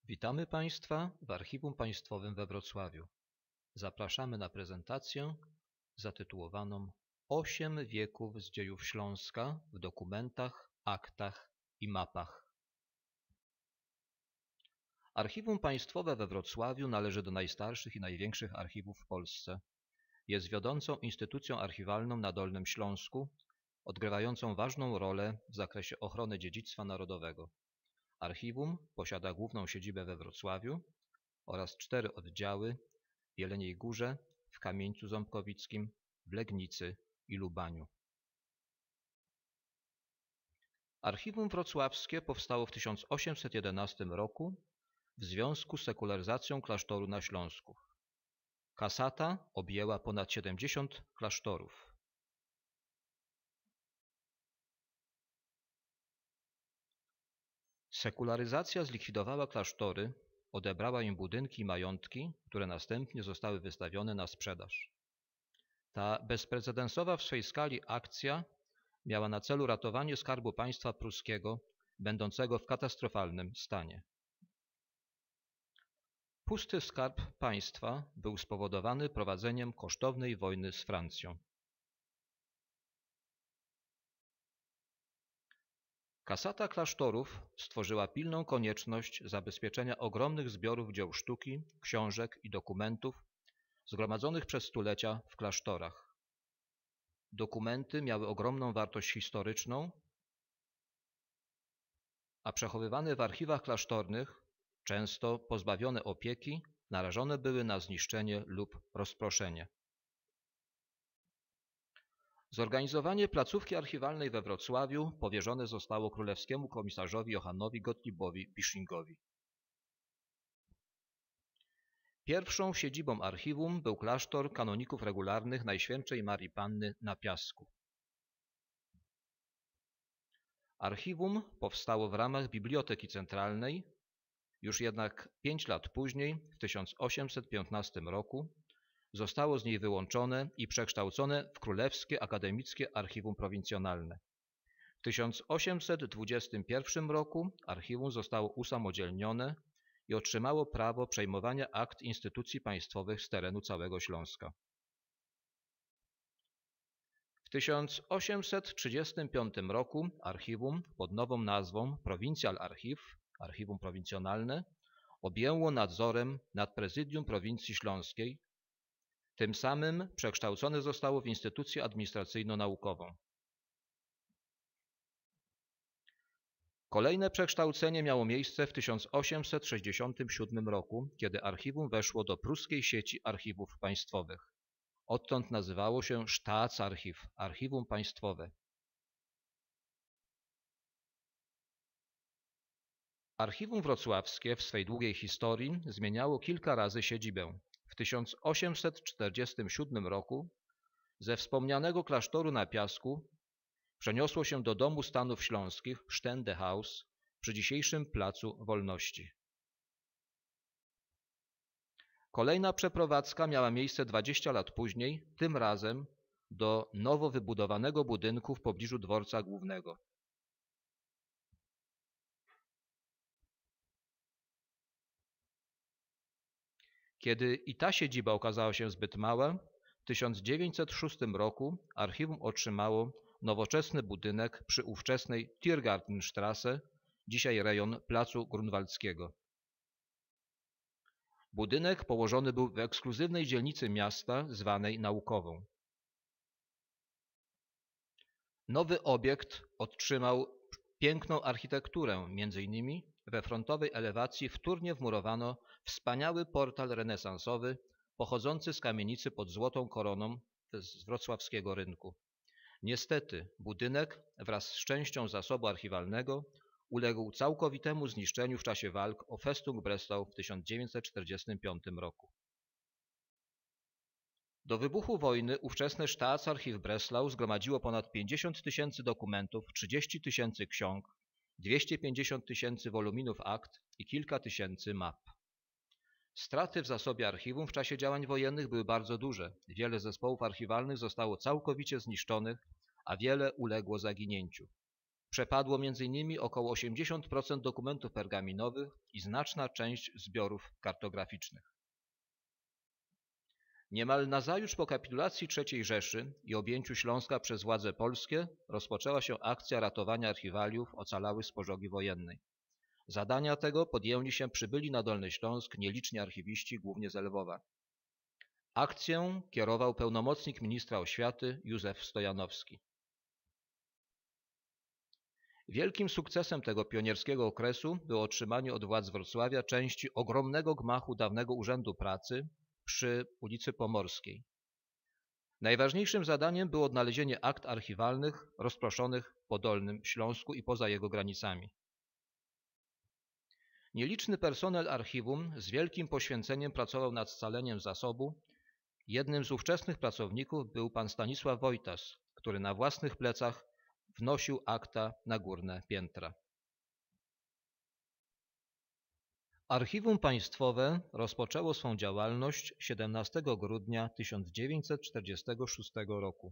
Witamy Państwa w Archiwum Państwowym we Wrocławiu. Zapraszamy na prezentację zatytułowaną „8 wieków z dziejów Śląska w dokumentach, aktach i mapach”. Archiwum Państwowe we Wrocławiu należy do najstarszych i największych archiwów w Polsce. Jest wiodącą instytucją archiwalną na Dolnym Śląsku, odgrywającą ważną rolę w zakresie ochrony dziedzictwa narodowego. Archiwum posiada główną siedzibę we Wrocławiu oraz 4 oddziały w Jeleniej Górze, w Kamieńcu Ząbkowickim, w Legnicy i Lubaniu. Archiwum Wrocławskie powstało w 1811 roku w związku z sekularyzacją klasztoru na Śląsku. Kasata objęła ponad 70 klasztorów. Sekularyzacja zlikwidowała klasztory, odebrała im budynki i majątki, które następnie zostały wystawione na sprzedaż. Ta bezprecedensowa w swej skali akcja miała na celu ratowanie skarbu państwa pruskiego, będącego w katastrofalnym stanie. Pusty skarb państwa był spowodowany prowadzeniem kosztownej wojny z Francją. Kasata klasztorów stworzyła pilną konieczność zabezpieczenia ogromnych zbiorów dzieł sztuki, książek i dokumentów zgromadzonych przez stulecia w klasztorach. Dokumenty miały ogromną wartość historyczną, a przechowywane w archiwach klasztornych, często pozbawione opieki, narażone były na zniszczenie lub rozproszenie. Zorganizowanie placówki archiwalnej we Wrocławiu powierzone zostało królewskiemu komisarzowi Johannowi Gottliebowi Bischingowi. Pierwszą siedzibą archiwum był klasztor kanoników regularnych Najświętszej Marii Panny na Piasku. Archiwum powstało w ramach Biblioteki Centralnej, już jednak 5 lat później, w 1815 roku, zostało z niej wyłączone i przekształcone w Królewskie Akademickie Archiwum Prowincjonalne. W 1821 roku archiwum zostało usamodzielnione i otrzymało prawo przejmowania akt instytucji państwowych z terenu całego Śląska. W 1835 roku archiwum pod nową nazwą Provincial Archive, Archiwum Prowincjonalne, objęło nadzorem nad Prezydium Prowincji Śląskiej. Tym samym przekształcone zostało w instytucję administracyjno-naukową. Kolejne przekształcenie miało miejsce w 1867 roku, kiedy archiwum weszło do pruskiej sieci archiwów państwowych. Odtąd nazywało się Staatsarchiv, Archiwum Państwowe. Archiwum wrocławskie w swej długiej historii zmieniało kilka razy siedzibę. W 1847 roku ze wspomnianego klasztoru na Piasku przeniosło się do Domu Stanów Śląskich Ständehaus przy dzisiejszym Placu Wolności. Kolejna przeprowadzka miała miejsce 20 lat później, tym razem do nowo wybudowanego budynku w pobliżu dworca głównego. Kiedy i ta siedziba okazała się zbyt mała, w 1906 roku archiwum otrzymało nowoczesny budynek przy ówczesnej Tiergartenstraße, dzisiaj rejon Placu Grunwaldzkiego. Budynek położony był w ekskluzywnej dzielnicy miasta zwanej Naukową. Nowy obiekt otrzymał piękną architekturę, m.in. we frontowej elewacji wtórnie wmurowano wspaniały portal renesansowy pochodzący z kamienicy pod Złotą Koroną z wrocławskiego rynku. Niestety budynek wraz z częścią zasobu archiwalnego uległ całkowitemu zniszczeniu w czasie walk o Festung Breslau w 1945 roku. Do wybuchu wojny ówczesne Staatsarchiv Breslau zgromadziło ponad 50 000 dokumentów, 30 000 ksiąg, 250 000 woluminów akt i kilka tysięcy map. Straty w zasobie archiwum w czasie działań wojennych były bardzo duże. Wiele zespołów archiwalnych zostało całkowicie zniszczonych, a wiele uległo zaginięciu. Przepadło m.in. około 80% dokumentów pergaminowych i znaczna część zbiorów kartograficznych. Niemal nazajutrz po kapitulacji III Rzeszy i objęciu Śląska przez władze polskie rozpoczęła się akcja ratowania archiwaliów ocalałych z pożogi wojennej. Zadania tego podjęli się przybyli na Dolny Śląsk nieliczni archiwiści, głównie z Lwowa. Akcję kierował pełnomocnik ministra oświaty Józef Stojanowski. Wielkim sukcesem tego pionierskiego okresu było otrzymanie od władz Wrocławia części ogromnego gmachu dawnego Urzędu Pracy przy ulicy Pomorskiej. Najważniejszym zadaniem było odnalezienie akt archiwalnych rozproszonych po Dolnym Śląsku i poza jego granicami. Nieliczny personel archiwum z wielkim poświęceniem pracował nad scaleniem zasobu. Jednym z ówczesnych pracowników był pan Stanisław Wojtas, który na własnych plecach wnosił akta na górne piętra. Archiwum Państwowe rozpoczęło swą działalność 17 grudnia 1946 roku.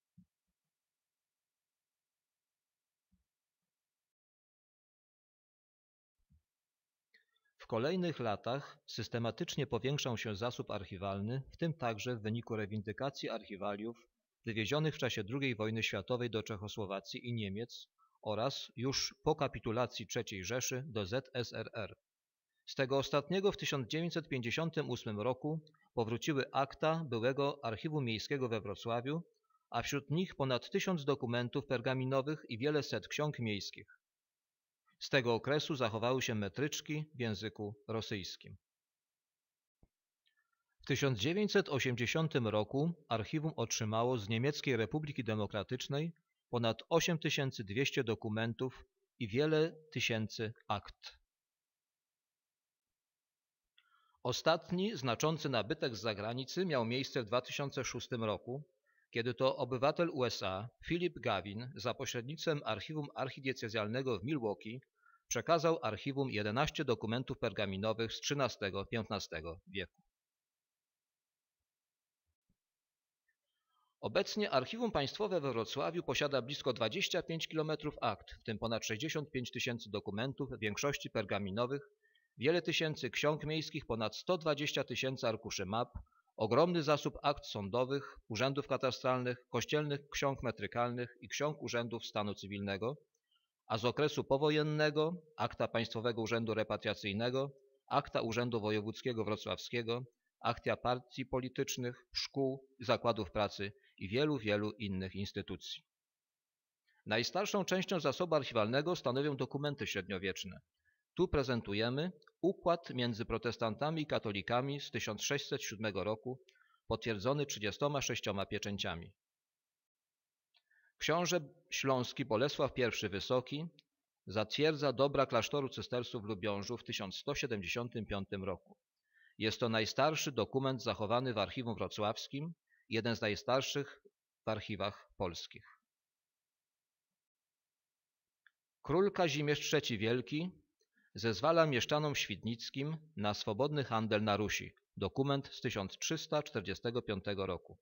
W kolejnych latach systematycznie powiększał się zasób archiwalny, w tym także w wyniku rewindykacji archiwaliów wywiezionych w czasie II wojny światowej do Czechosłowacji i Niemiec oraz już po kapitulacji III Rzeszy do ZSRR. Z tego ostatniego w 1958 roku powróciły akta byłego Archiwum Miejskiego we Wrocławiu, a wśród nich ponad 1000 dokumentów pergaminowych i wiele set ksiąg miejskich. Z tego okresu zachowały się metryczki w języku rosyjskim. W 1980 roku archiwum otrzymało z Niemieckiej Republiki Demokratycznej ponad 8200 dokumentów i wiele tysięcy akt. Ostatni znaczący nabytek z zagranicy miał miejsce w 2006 roku, kiedy to obywatel USA Philip Gavin za pośrednictwem Archiwum Archidiecezjalnego w Milwaukee przekazał archiwum 11 dokumentów pergaminowych z XIII-XV wieku. Obecnie Archiwum Państwowe we Wrocławiu posiada blisko 25 km akt, w tym ponad 65 tysięcy dokumentów, w większości pergaminowych, wiele tysięcy ksiąg miejskich, ponad 120 tysięcy arkuszy map, ogromny zasób akt sądowych, urzędów katastralnych, kościelnych ksiąg metrykalnych i ksiąg urzędów stanu cywilnego, a z okresu powojennego akta Państwowego Urzędu Repatriacyjnego, akta Urzędu Wojewódzkiego Wrocławskiego, akta partii politycznych, szkół, zakładów pracy i wielu innych instytucji. Najstarszą częścią zasobu archiwalnego stanowią dokumenty średniowieczne. Tu prezentujemy układ między protestantami i katolikami z 1607 roku, potwierdzony 36 pieczęciami. Książę śląski Bolesław I Wysoki zatwierdza dobra klasztoru cystersów w Lubiążu w 1175 roku. Jest to najstarszy dokument zachowany w Archiwum Wrocławskim, jeden z najstarszych w archiwach polskich. Król Kazimierz III Wielki zezwala mieszczanom świdnickim na swobodny handel na Rusi. Dokument z 1345 roku.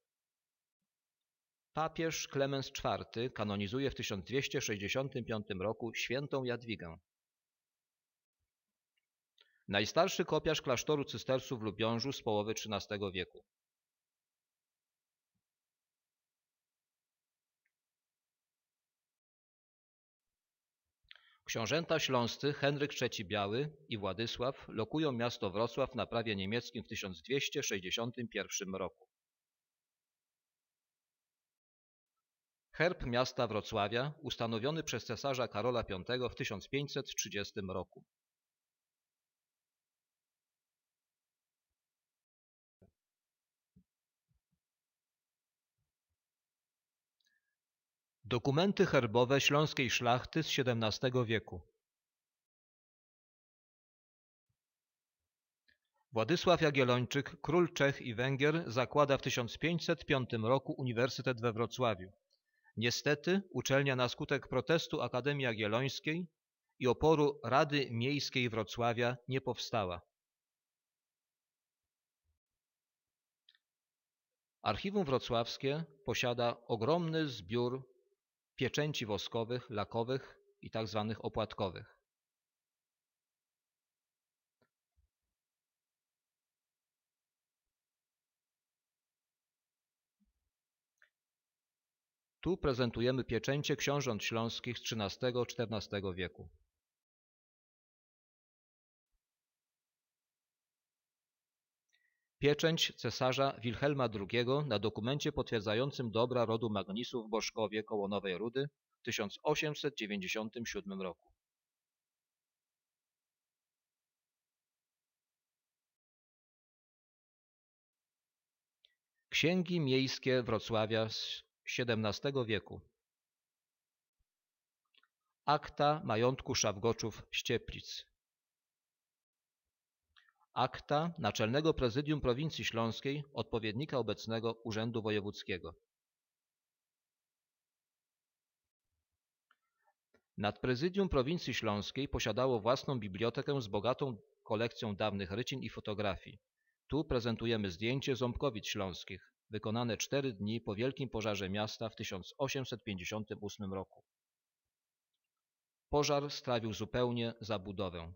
Papież Klemens IV kanonizuje w 1265 roku świętą Jadwigę. Najstarszy kopiarz klasztoru cystersów w Lubiążu z połowy XIII wieku. Książęta śląscy Henryk III Biały i Władysław lokują miasto Wrocław na prawie niemieckim w 1261 roku. Herb miasta Wrocławia ustanowiony przez cesarza Karola V w 1530 roku. Dokumenty herbowe śląskiej szlachty z XVII wieku. Władysław Jagiellończyk, król Czech i Węgier, zakłada w 1505 roku Uniwersytet we Wrocławiu. Niestety uczelnia na skutek protestu Akademii Jagiellońskiej i oporu Rady Miejskiej Wrocławia nie powstała. Archiwum Wrocławskie posiada ogromny zbiór pieczęci woskowych, lakowych i tzw. opłatkowych. Tu prezentujemy pieczęcie książąt śląskich z XIII-XIV wieku. Pieczęć cesarza Wilhelma II na dokumencie potwierdzającym dobra rodu Magnisów w Bożkowie koło Nowej Rudy w 1897 roku. Księgi miejskie Wrocławia z XVII wieku. Akta majątku Szawgoczów-Ścieplic. Akta Naczelnego Prezydium Prowincji Śląskiej, odpowiednika obecnego Urzędu Wojewódzkiego. Nadprezydium Prowincji Śląskiej posiadało własną bibliotekę z bogatą kolekcją dawnych rycin i fotografii. Tu prezentujemy zdjęcie ząbkowic śląskich, wykonane 4 dni po wielkim pożarze miasta w 1858 roku. Pożar strawił zupełnie zabudowę.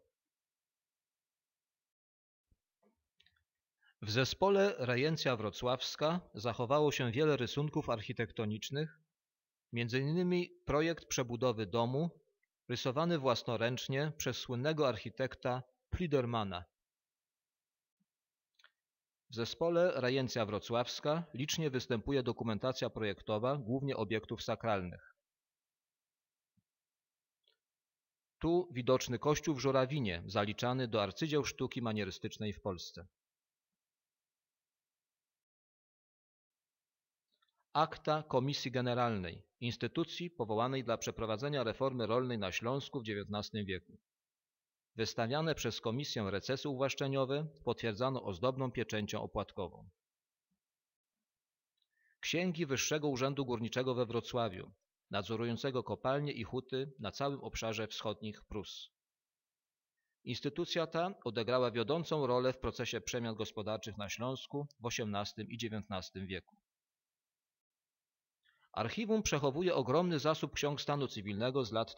W zespole Rejencja Wrocławska zachowało się wiele rysunków architektonicznych, m.in. projekt przebudowy domu, rysowany własnoręcznie przez słynnego architekta Plidermana. W zespole Rejencja Wrocławska licznie występuje dokumentacja projektowa, głównie obiektów sakralnych. Tu widoczny kościół w Żurawinie, zaliczany do arcydzieł sztuki manierystycznej w Polsce. Akta Komisji Generalnej, instytucji powołanej dla przeprowadzenia reformy rolnej na Śląsku w XIX wieku. Wystawiane przez Komisję recesy uwłaszczeniowe potwierdzano ozdobną pieczęcią opłatkową. Księgi Wyższego Urzędu Górniczego we Wrocławiu, nadzorującego kopalnie i huty na całym obszarze wschodnich Prus. Instytucja ta odegrała wiodącą rolę w procesie przemian gospodarczych na Śląsku w XVIII i XIX wieku. Archiwum przechowuje ogromny zasób ksiąg stanu cywilnego z lat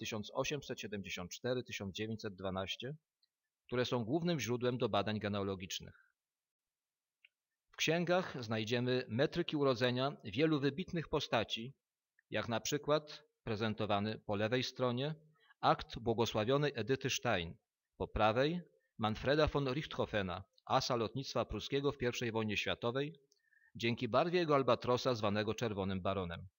1874-1912, które są głównym źródłem do badań genealogicznych. W księgach znajdziemy metryki urodzenia wielu wybitnych postaci, jak na przykład prezentowany po lewej stronie akt błogosławionej Edyty Stein, po prawej Manfreda von Richthofena, asa lotnictwa pruskiego w I wojnie światowej, dzięki barwie jego albatrosa zwanego Czerwonym Baronem.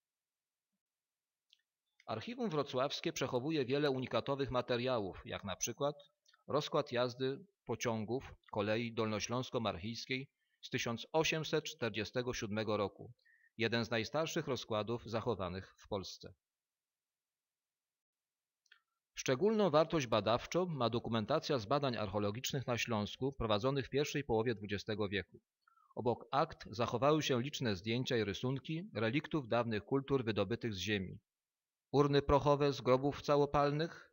Archiwum wrocławskie przechowuje wiele unikatowych materiałów, jak na przykład rozkład jazdy pociągów kolei dolnośląsko-marchijskiej z 1847 roku, jeden z najstarszych rozkładów zachowanych w Polsce. Szczególną wartość badawczą ma dokumentacja z badań archeologicznych na Śląsku prowadzonych w pierwszej połowie XX wieku. Obok akt zachowały się liczne zdjęcia i rysunki reliktów dawnych kultur wydobytych z ziemi. Urny prochowe z grobów całopalnych,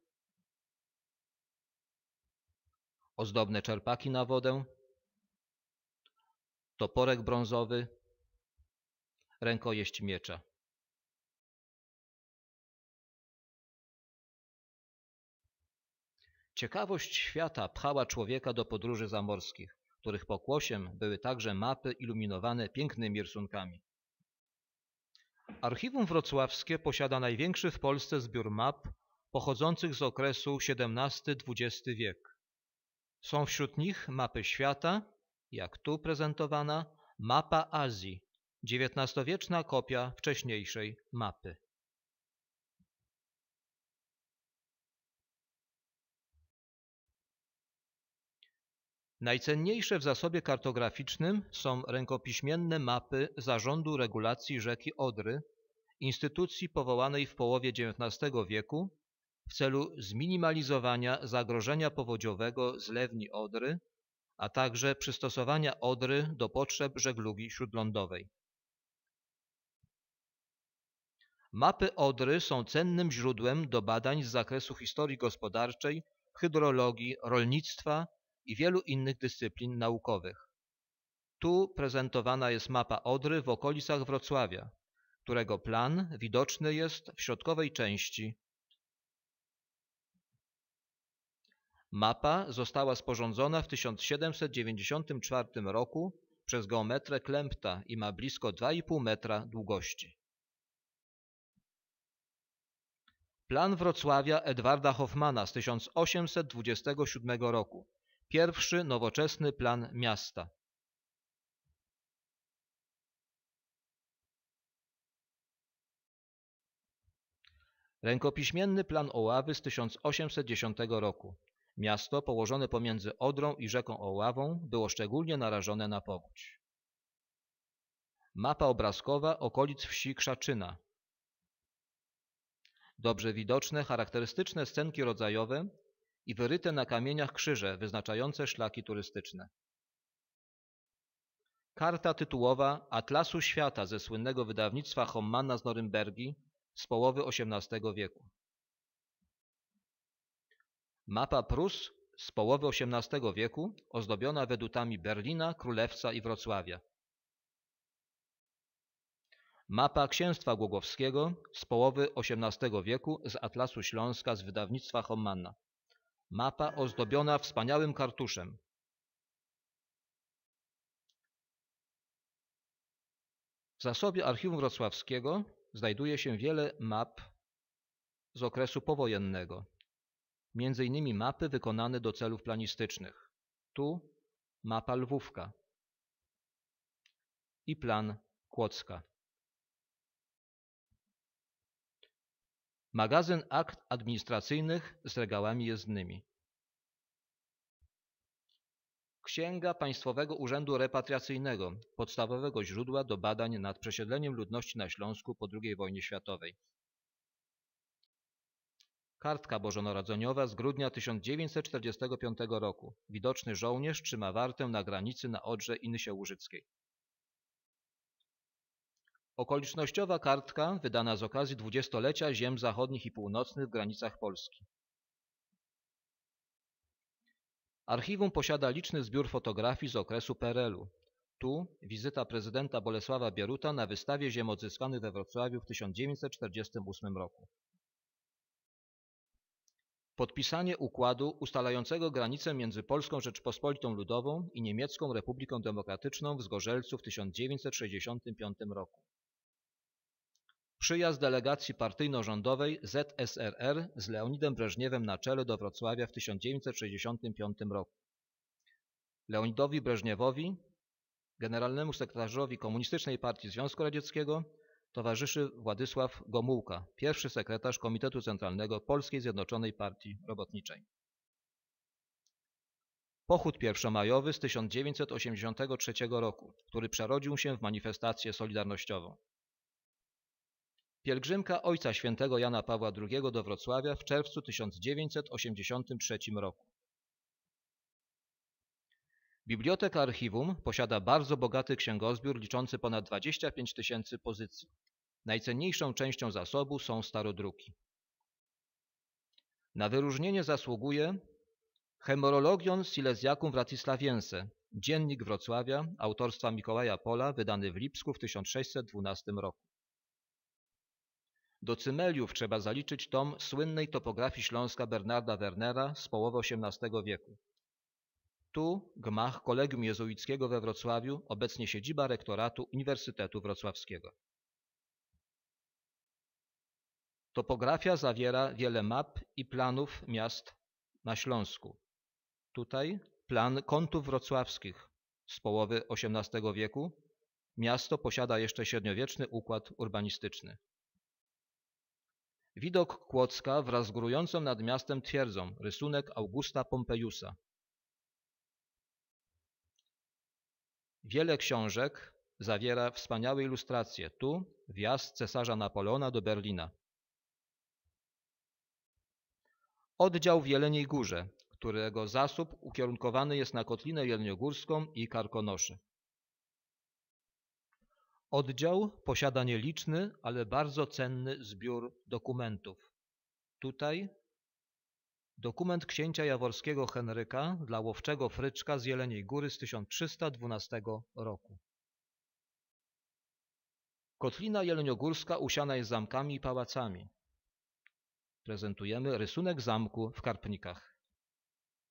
ozdobne czerpaki na wodę, toporek brązowy, rękojeść miecza. Ciekawość świata pchała człowieka do podróży zamorskich, których pokłosiem były także mapy iluminowane pięknymi rysunkami. Archiwum wrocławskie posiada największy w Polsce zbiór map pochodzących z okresu XVII-XX wiek. Są wśród nich mapy świata, jak tu prezentowana, mapa Azji, XIX-wieczna kopia wcześniejszej mapy. Najcenniejsze w zasobie kartograficznym są rękopiśmienne mapy Zarządu Regulacji Rzeki Odry, instytucji powołanej w połowie XIX wieku w celu zminimalizowania zagrożenia powodziowego zlewni Odry, a także przystosowania Odry do potrzeb żeglugi śródlądowej. Mapy Odry są cennym źródłem do badań z zakresu historii gospodarczej, hydrologii, rolnictwa i wielu innych dyscyplin naukowych. Tu prezentowana jest mapa Odry w okolicach Wrocławia, którego plan widoczny jest w środkowej części Mapa została sporządzona w 1794 roku przez geometrę Klemta i ma blisko 2,5 metra długości. Plan Wrocławia Edwarda Hoffmana z 1827 roku. Pierwszy nowoczesny plan miasta. Rękopiśmienny plan Oławy z 1810 roku. Miasto położone pomiędzy Odrą i rzeką Oławą było szczególnie narażone na powódź. Mapa obrazkowa okolic wsi Krzaczyna. Dobrze widoczne, charakterystyczne scenki rodzajowe i wyryte na kamieniach krzyże wyznaczające szlaki turystyczne. Karta tytułowa Atlasu Świata ze słynnego wydawnictwa Hoffmana z Norymbergi z połowy XVIII wieku. Mapa Prus z połowy XVIII wieku ozdobiona wedutami Berlina, Królewca i Wrocławia. Mapa Księstwa Głogowskiego z połowy XVIII wieku z Atlasu Śląska z wydawnictwa Hoffmana. Mapa ozdobiona wspaniałym kartuszem. W zasobie Archiwum Wrocławskiego znajduje się wiele map z okresu powojennego. Między innymi mapy wykonane do celów planistycznych. Tu mapa Lwówka i plan Kłodzka. Magazyn akt administracyjnych z regałami jezdnymi. Księga Państwowego Urzędu Repatriacyjnego, podstawowego źródła do badań nad przesiedleniem ludności na Śląsku po II wojnie światowej. Kartka bożonarodzeniowa z grudnia 1945 roku. Widoczny żołnierz trzyma wartę na granicy na Odrze i Nysie Łużyckiej. Okolicznościowa kartka wydana z okazji 20-lecia ziem zachodnich i północnych w granicach Polski. Archiwum posiada liczny zbiór fotografii z okresu PRL-u. Tu wizyta prezydenta Bolesława Bieruta na wystawie ziem odzyskanych we Wrocławiu w 1948 roku. Podpisanie układu ustalającego granicę między Polską Rzeczpospolitą Ludową i Niemiecką Republiką Demokratyczną w Zgorzelcu w 1965 roku. Przyjazd delegacji partyjno-rządowej ZSRR z Leonidem Breżniewem na czele do Wrocławia w 1965 roku. Leonidowi Breżniewowi, generalnemu sekretarzowi Komunistycznej Partii Związku Radzieckiego, towarzyszy Władysław Gomułka, pierwszy sekretarz Komitetu Centralnego Polskiej Zjednoczonej Partii Robotniczej. Pochód pierwszomajowy z 1983 roku, który przerodził się w manifestację solidarnościową. Pielgrzymka Ojca Świętego Jana Pawła II do Wrocławia w czerwcu 1983 roku. Biblioteka Archiwum posiada bardzo bogaty księgozbiór liczący ponad 25 000 pozycji. Najcenniejszą częścią zasobu są starodruki. Na wyróżnienie zasługuje Hemorologion Silesiacum Wratislaviense, Dziennik Wrocławia autorstwa Mikołaja Pola, wydany w Lipsku w 1612 roku. Do cymeliów trzeba zaliczyć tom słynnej topografii Śląska Bernarda Wernera z połowy XVIII wieku. Tu gmach Kolegium Jezuickiego we Wrocławiu, obecnie siedziba rektoratu Uniwersytetu Wrocławskiego. Topografia zawiera wiele map i planów miast na Śląsku. Tutaj plan Kątów Wrocławskich z połowy XVIII wieku. Miasto posiada jeszcze średniowieczny układ urbanistyczny. Widok Kłodzka wraz z górującą nad miastem twierdzą, rysunek Augusta Pompejusa. Wiele książek zawiera wspaniałe ilustracje. Tu wjazd cesarza Napoleona do Berlina. Oddział w Jeleniej Górze, którego zasób ukierunkowany jest na Kotlinę Jeleniogórską i Karkonosze. Oddział posiada nieliczny, ale bardzo cenny zbiór dokumentów. Tutaj dokument księcia jaworskiego Henryka dla łowczego Fryczka z Jeleniej Góry z 1312 roku. Kotlina Jeleniogórska usiana jest zamkami i pałacami. Prezentujemy rysunek zamku w Karpnikach.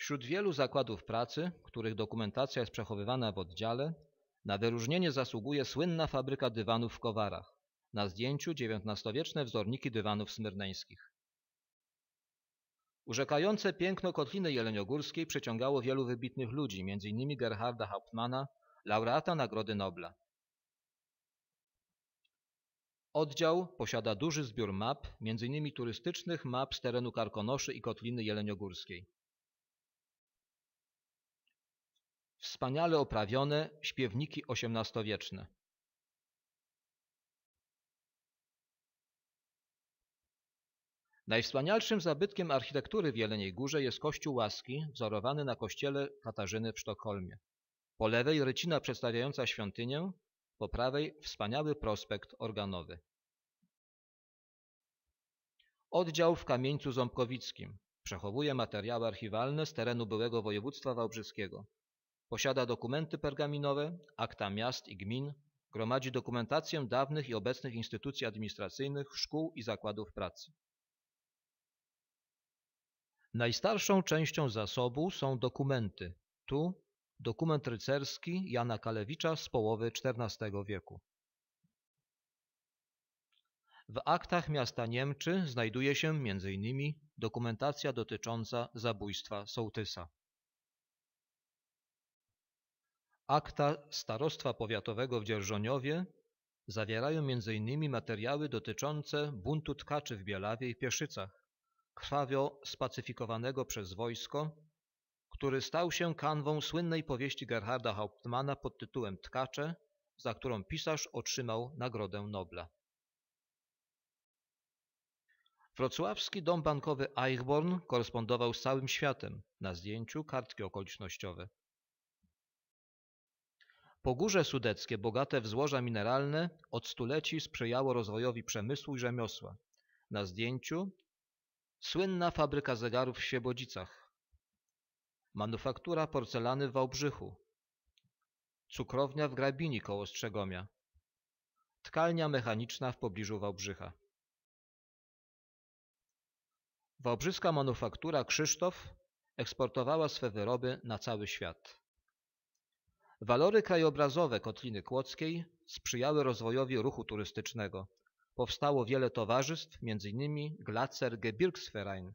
Wśród wielu zakładów pracy, których dokumentacja jest przechowywana w oddziale, na wyróżnienie zasługuje słynna fabryka dywanów w Kowarach. Na zdjęciu XIX-wieczne wzorniki dywanów smyrneńskich. Urzekające piękno Kotliny Jeleniogórskiej przyciągało wielu wybitnych ludzi, m.in. Gerharda Hauptmana, laureata Nagrody Nobla. Oddział posiada duży zbiór map, m.in. turystycznych map z terenu Karkonoszy i Kotliny Jeleniogórskiej. Wspaniale oprawione śpiewniki XVIII-wieczne. Najwspanialszym zabytkiem architektury w Jeleniej Górze jest Kościół Łaski, wzorowany na kościele Katarzyny w Sztokholmie. Po lewej rycina przedstawiająca świątynię, po prawej wspaniały prospekt organowy. Oddział w Kamieńcu Ząbkowickim przechowuje materiały archiwalne z terenu byłego województwa wałbrzyskiego. Posiada dokumenty pergaminowe, akta miast i gmin, gromadzi dokumentację dawnych i obecnych instytucji administracyjnych, szkół i zakładów pracy. Najstarszą częścią zasobu są dokumenty. Tu dokument rycerski Jana Kalewicza z połowy XIV wieku. W aktach miasta Niemczy znajduje się m.in. dokumentacja dotycząca zabójstwa sołtysa. Akta Starostwa Powiatowego w Dzierżoniowie zawierają m.in. materiały dotyczące buntu tkaczy w Bielawie i Pieszycach, krwawo spacyfikowanego przez wojsko, który stał się kanwą słynnej powieści Gerharda Hauptmana pod tytułem Tkacze, za którą pisarz otrzymał Nagrodę Nobla. Wrocławski dom bankowy Eichborn korespondował z całym światem. Na zdjęciu kartki okolicznościowe. Pogórze Sudeckie, bogate w złoża mineralne, od stuleci sprzyjało rozwojowi przemysłu i rzemiosła. Na zdjęciu słynna fabryka zegarów w Świebodzicach, manufaktura porcelany w Wałbrzychu, cukrownia w Grabini koło Strzegomia, tkalnia mechaniczna w pobliżu Wałbrzycha. Wałbrzyska manufaktura Krzysztof eksportowała swe wyroby na cały świat. Walory krajobrazowe Kotliny Kłodzkiej sprzyjały rozwojowi ruchu turystycznego. Powstało wiele towarzystw, m.in. Glacer Gebirgsverein.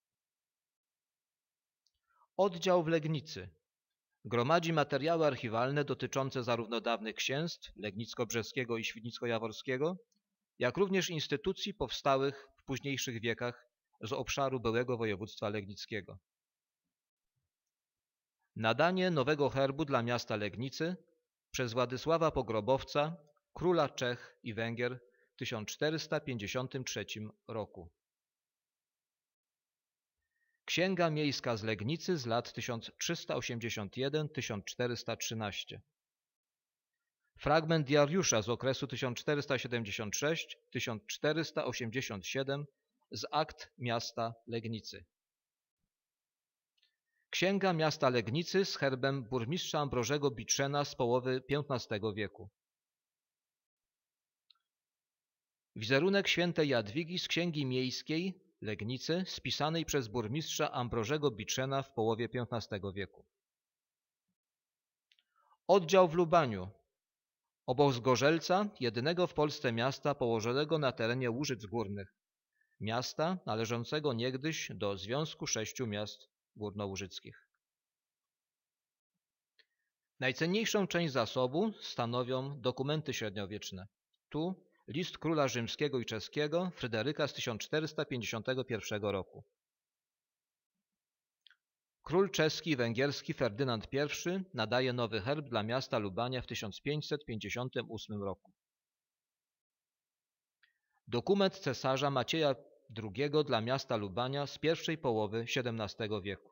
Oddział w Legnicy gromadzi materiały archiwalne dotyczące zarówno dawnych księstw Legnicko-Brzeskiego i Świdnicko-Jaworskiego, jak również instytucji powstałych w późniejszych wiekach z obszaru byłego województwa legnickiego. Nadanie nowego herbu dla miasta Legnicy przez Władysława Pogrobowca, króla Czech i Węgier w 1453 roku. Księga miejska z Legnicy z lat 1381-1413. Fragment diariusza z okresu 1476-1487 z akt miasta Legnicy. Księga miasta Legnicy z herbem burmistrza Ambrożego Bitrzena z połowy XV wieku. Wizerunek świętej Jadwigi z księgi miejskiej Legnicy spisanej przez burmistrza Ambrożego Bitrzena w połowie XV wieku. Oddział w Lubaniu. Obok Zgorzelca, jedynego w Polsce miasta położonego na terenie Łużyc Górnych. Miasta należącego niegdyś do Związku 6 Miast Górnołużyckich. Najcenniejszą część zasobu stanowią dokumenty średniowieczne. Tu list króla rzymskiego i czeskiego Fryderyka z 1451 roku. Król czeski i węgierski Ferdynand I nadaje nowy herb dla miasta Lubania w 1558 roku. Dokument cesarza Macieja II dla miasta Lubania z pierwszej połowy XVII wieku.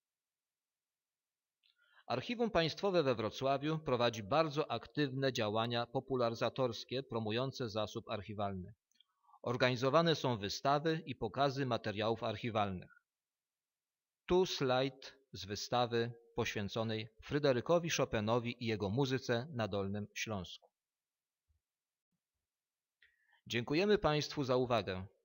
Archiwum Państwowe we Wrocławiu prowadzi bardzo aktywne działania popularyzatorskie promujące zasób archiwalny. Organizowane są wystawy i pokazy materiałów archiwalnych. Tu slajd z wystawy poświęconej Fryderykowi Chopinowi i jego muzyce na Dolnym Śląsku. Dziękujemy Państwu za uwagę.